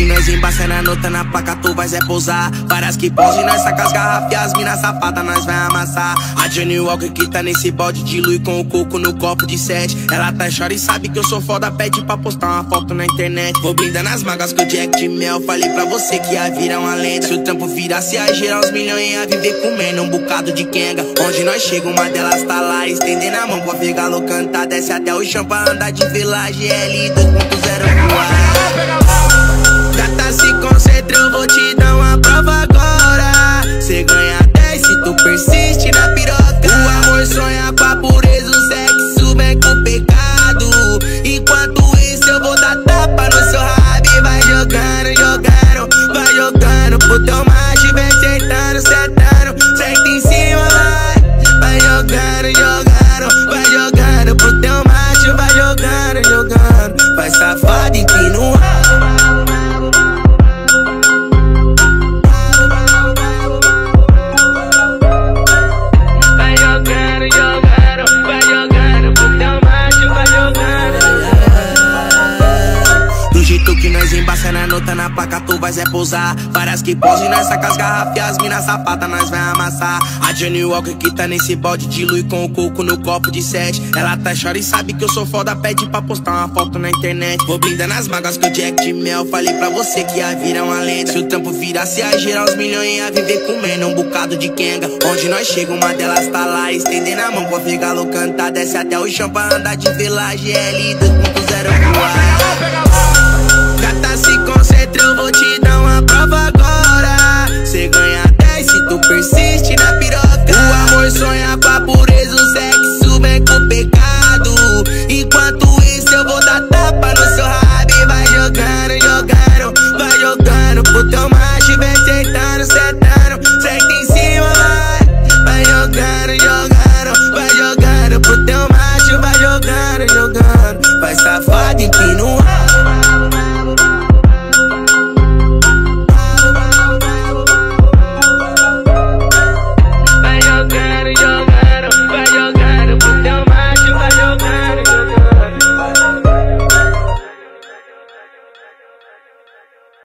que nós embaça na nota, na placa tu vais pousar. Várias que pode, nós saca as garrafas e as minas safadas nós vai amassar. A Johnny Walker que tá nesse balde dilui com o coco no copo de 7. Ela tá chora e sabe que eu sou foda, pede pra postar uma foto na internet. Vou blindando as magas com o Jack de mel, falei pra você que ia virar uma lenda. Se o trampo virasse a gerar uns milhões, ia viver comendo um bocado de quenga. Onde nós chega, uma delas tá lá, estendendo a mão pra ver galo cantar. Desce até o chão pra andar de Vila GL 2.0 voar. Gata, se concentra, eu vou te dar uma prova agora. Cê ganha 10 se tu persiste na piroca. O amor sonha com a pureza, o sexo vem com pecado. Enquanto isso eu vou dar tapa no seu rabo e vai jogando, jogando, vai jogando pro teu macho, vem sentando, sentando, senta em cima, vai jogando, jogando, vai jogando pro teu macho, vai jogando, jogando, vai safado e que no que nós embaça na nota, na placa tu vais pousar. Várias que pode, nós saca as garrafas e as minas safadas nós vai amassar. A Johnny Walker que tá nesse balde dilui com o coco no copo de 7. Ela tá chora e sabe que eu sou foda, pede pra postar uma foto na internet. Vou blindando as magas com o Jack de mel, falei pra você que ia virar uma lenda. Se o trampo virasse a gerar uns milhões, ia viver comendo um bocado de quenga. Onde nós chega, uma delas tá lá, estendendo a mão pra ver galo cantar. Desce até o chão pra andar de Vila GL 2.0 voar. Gata, se concentra, eu vou te dar uma prova agora. Cê ganha 10 se tu persiste na piroca. O amor sonha com